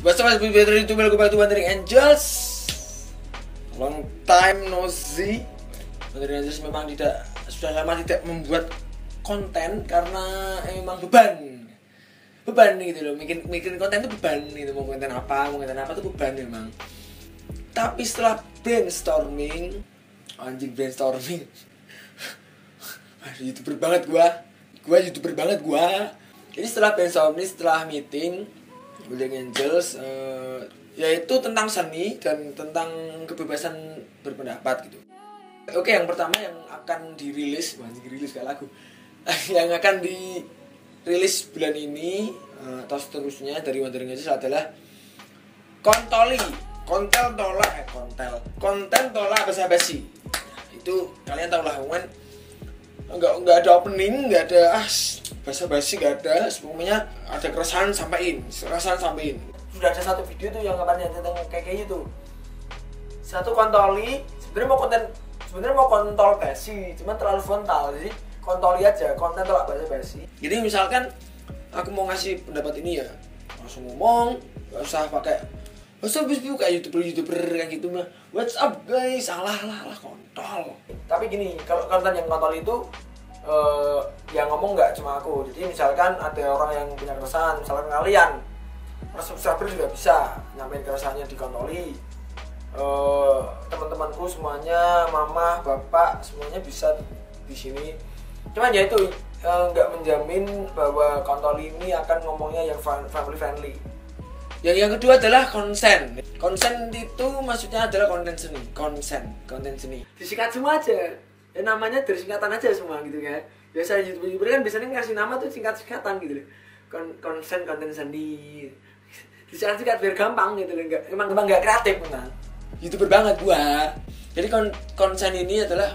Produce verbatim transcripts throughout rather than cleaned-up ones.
What's up, it's better to welcome back to Wandering Angels. Long time no see. Wandering Angels memang tidak sudah lama tidak membuat konten karena memang beban, beban gitu loh. Bikin bikin konten itu beban gitu. Mau konten apa, mau konten apa itu beban memang. Tapi setelah brainstorming, anjing brainstorming, youtuber banget gua, gua youtuber banget gua. Jadi setelah brainstorming, setelah meeting Wandering Angels, uh, yaitu tentang seni dan tentang kebebasan berpendapat gitu. Oke, yang pertama yang akan dirilis, masih dirilis kayak lagu, yang akan dirilis bulan ini uh, atau seterusnya dari Wandering Angels adalah Kontoli, kontel tolak, eh kontel, konten tolak basa-basi. Itu kalian tahu lah, kan? Enggak enggak ada opening, enggak ada ah, basa-basi, enggak ada. Semuanya ada keresahan sampaiin, keresahan sampaiin. Sudah ada satu video tuh yang kemarin tentang kayak kayak gitu. Satu kontoli, sebenarnya mau konten, sebenarnya mau kontol basi, cuma terlalu frontal. Jadi kontoli aja, konten tolak basa-basi. Jadi misalkan aku mau ngasih pendapat ini ya, langsung ngomong, enggak usah pakai What's up, bisnis kayak youtuber-youtuber kayak gitu mah. What's up guys, salah lah lah kontol. Tapi gini, kalau konten yang kontol itu uh, yang ngomong nggak cuma aku. Jadi misalkan ada orang yang punya keresahan, misalkan kalian, subscriber juga bisa nyampein keresahannya di kontoli. Uh, teman-temanku semuanya, mama, bapak, semuanya bisa di sini. Cuman ya itu nggak uh, menjamin bahwa kontoli ini akan ngomongnya yang family friendly. Yang yang kedua adalah konsen. Konsen itu maksudnya adalah konten seni. Konsen, konten seni. Disingkat semua aja. Ya namanya dari singkatan aja semua gitu kan. Biasa YouTuber-YouTuber kan biasanya ngasih nama tuh singkat-singkatan gitu loh. Kon konsen, konten seni. Disingkat-singkat biar gampang gitu loh. Enggak, emang emang enggak kreatif memang. YouTuber banget gua. Jadi kon konsen ini adalah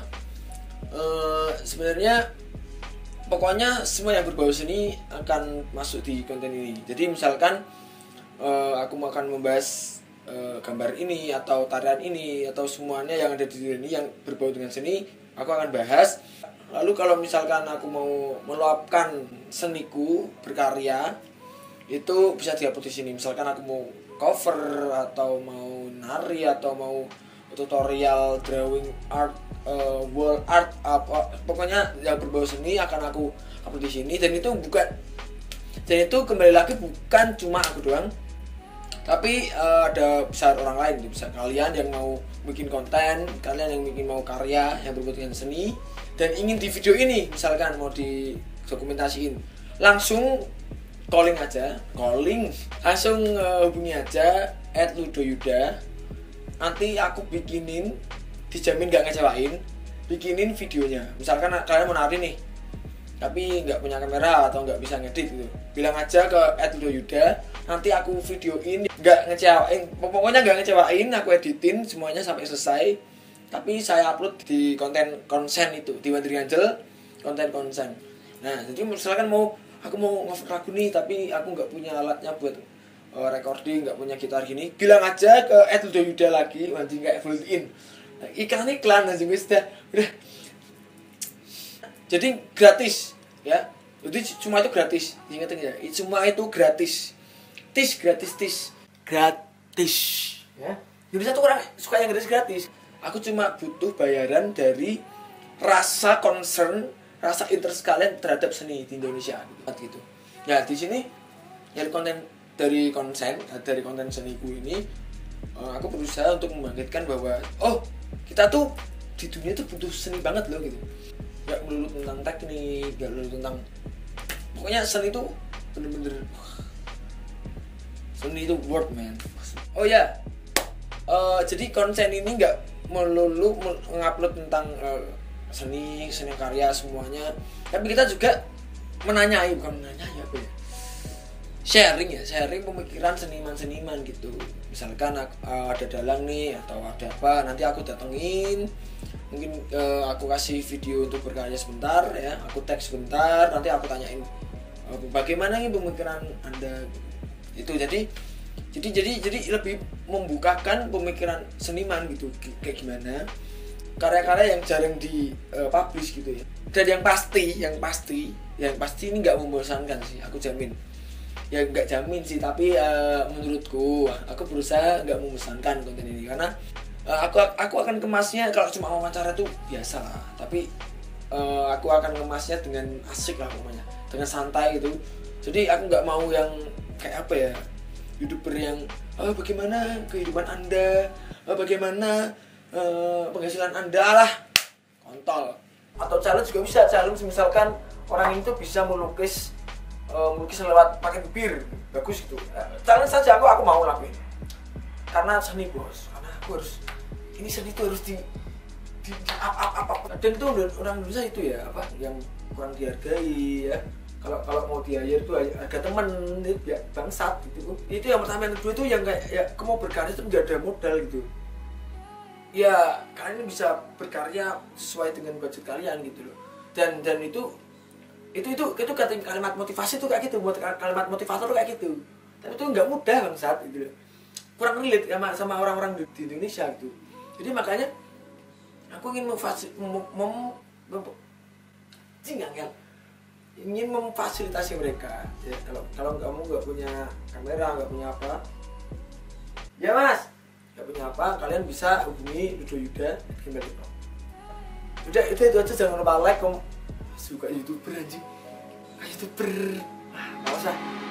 uh, sebenarnya pokoknya semua yang berbau seni akan masuk di konten ini. Jadi misalkan Uh, aku akan membahas uh, gambar ini atau tarian ini atau semuanya yang ada di sini yang berbau dengan seni, aku akan bahas. Lalu kalau misalkan aku mau meluapkan seniku berkarya, itu bisa diupload di sini. Misalkan aku mau cover atau mau nari atau mau tutorial drawing art, uh, wall art, apa pokoknya yang berbau seni akan aku upload di sini. Dan itu bukan, dan itu kembali lagi bukan cuma aku doang, tapi uh, ada besar orang lain, bisa kalian yang mau bikin konten, kalian yang bikin mau karya yang berbau dengan seni dan ingin di video ini misalkan mau didokumentasiin, langsung calling aja, calling, langsung uh, hubungi aja at ludoyuda. Nanti aku bikinin, dijamin gak ngecewain, bikinin videonya. Misalkan kalian mau nari nih, tapi nggak punya kamera atau nggak bisa ngedit gitu, bilang aja ke at ludoyuda, nanti aku videoin, nggak ngecewain, pokoknya nggak ngecewain, aku editin semuanya sampai selesai, tapi saya upload di konten konsen itu, di Wandering Angels konten konsen. Nah jadi misalkan mau aku mau nge-cover lagu nih, tapi aku nggak punya alatnya buat uh, recording, nggak punya gitar gini, bilang aja ke at ludoyuda lagi, anjing kayak built in nah, iklan iklan anjing udah udah. Jadi gratis ya, jadi cuma itu gratis, ingetin ya, semua itu gratis, tis gratis tis gratis ya. Indonesia tuh orang suka yang gratis gratis. Aku cuma butuh bayaran dari rasa concern, rasa interest kalian terhadap seni di Indonesia gitu. Ya di sini dari konten dari konsen dari konten seniku ini, aku berusaha untuk membangkitkan bahwa oh kita tuh di dunia tuh butuh seni banget loh gitu. Gak melulu tentang teknik, gak melulu tentang, pokoknya seni itu bener-bener, seni itu word man. Oh ya, yeah. uh, jadi konsen ini gak melulu mengupload tentang uh, seni, seni karya semuanya, tapi kita juga menanyai, bukan menanyai apa ya, sharing ya, sharing pemikiran seniman-seniman gitu. Misalkan uh, ada dalang nih atau ada apa, nanti aku datengin, mungkin uh, aku kasih video untuk berkarya sebentar ya, aku tag sebentar, nanti aku tanyain uh, bagaimana nih pemikiran Anda itu. Jadi jadi jadi jadi lebih membukakan pemikiran seniman gitu, kayak gimana karya-karya yang jarang di uh, publish gitu ya. Dan yang pasti yang pasti yang pasti ini nggak membosankan sih, aku jamin ya nggak jamin sih, tapi uh, menurutku aku berusaha nggak memesankan konten ini karena uh, aku aku akan kemasnya kalau cuma wawancara tuh biasa lah, tapi uh, aku akan kemasnya dengan asik lah pokoknya, dengan santai gitu. Jadi aku nggak mau yang kayak apa ya, YouTuber yang oh, bagaimana kehidupan anda, oh, bagaimana uh, penghasilan anda lah, kontol. Atau challenge juga bisa, challenge misalkan orang itu bisa melukis uh, melukis lewat pakai bibir, bagus gitu. Uh, challenge saja aku aku mau lakuin. Karena seni bos, karena aku harus ini seni itu harus di di, di up, up, up, up. Dan itu orang Indonesia itu ya apa yang kurang dihargai ya. Kalau kalau mau di hire itu harga teman itu ya bangsat gitu. Itu yang pertama, yang kedua itu yang kayak ya kamu mau berkarya itu nggak ada modal gitu. Ya kalian bisa berkarya sesuai dengan budget kalian gitu loh, dan dan itu itu itu itu kalimat motivasi tuh kayak gitu, kalimat motivator tuh kayak gitu, tapi itu nggak mudah bangsat gitu loh, kurang relate sama sama orang-orang di, di Indonesia gitu. Jadi makanya aku ingin memfasil mem, mem, mem, mem ingin memfasilitasi mereka ya. Kalau kalau kamu nggak punya kamera, nggak punya apa ya mas, gak punya apa, kalian bisa hubungi Ludo Yuda gmail dot com. Udah itu itu aja, jangan lupa like, kamu suka YouTuber anjing, ah, YouTuber, ah, nggak usah.